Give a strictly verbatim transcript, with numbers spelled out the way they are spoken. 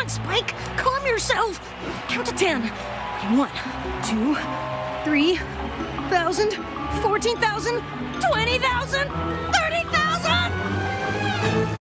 on, Spike. Calm yourself. Count to ten. One, two, three thousand, fourteen thousand, twenty thousand, thirty